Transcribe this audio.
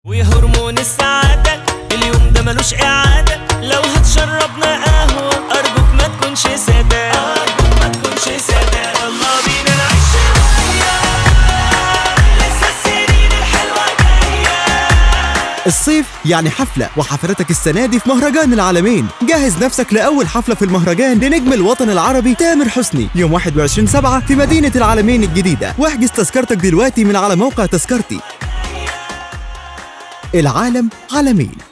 وهرمون السعادة اليوم ده ملوش إعادة، لو هتشربنا قهوة أرجوك ما تكونش سادة، أرجوك ما تكونش سادة. يلا بينا نعيش شوية لسه السنين الحلوة جاية. الصيف يعني حفلة، وحفلتك السنة دي في مهرجان العالمين. جهز نفسك لأول حفلة في المهرجان لنجم الوطن العربي تامر حسني يوم 21/7 في مدينة العالمين الجديدة، واحجز تذكرتك دلوقتي من على موقع تذكرتي. العالم عالمين.